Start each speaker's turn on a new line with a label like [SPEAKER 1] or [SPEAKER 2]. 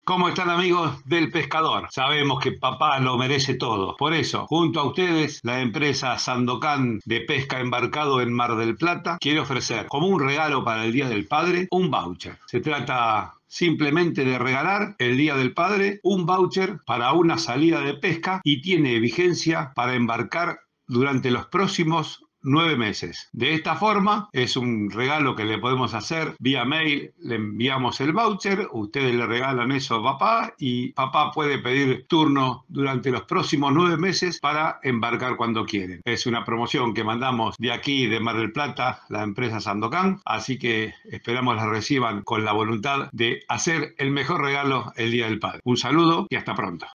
[SPEAKER 1] ¿Cómo están, amigos del pescador? Sabemos que papá lo merece todo. Por eso, junto a ustedes, la empresa Sandocan de pesca embarcado en Mar del Plata quiere ofrecer como un regalo para el Día del Padre un voucher. Se trata simplemente de regalar el Día del Padre un voucher para una salida de pesca y tiene vigencia para embarcar durante los próximos 9 meses. De esta forma, es un regalo que le podemos hacer vía mail, le enviamos el voucher, ustedes le regalan eso a papá y papá puede pedir turno durante los próximos 9 meses para embarcar cuando quieren. Es una promoción que mandamos de aquí, de Mar del Plata, la empresa Sandocan, así que esperamos la reciban con la voluntad de hacer el mejor regalo el Día del Padre. Un saludo y hasta pronto.